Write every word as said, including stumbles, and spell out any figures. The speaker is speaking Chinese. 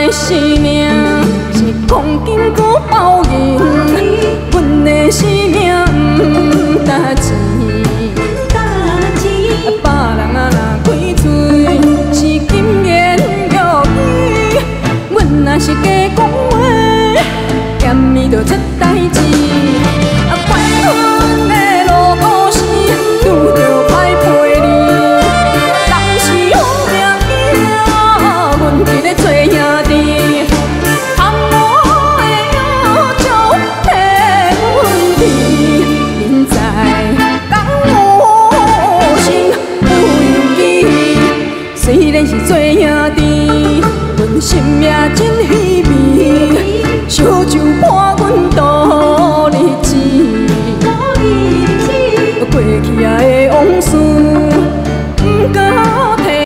生命是钢筋搁包银，阮的生命毋值钱。别人啊若开嘴是金言玉语，阮若是假讲话，嫌伊就出代志。啊，快阮的路故事拄着歹陪你，人是好命囝，阮伫咧做兄弟。 虽然是做兄弟，阮心也真稀微，烧酒伴阮度日子，过去啊的往事，毋敢。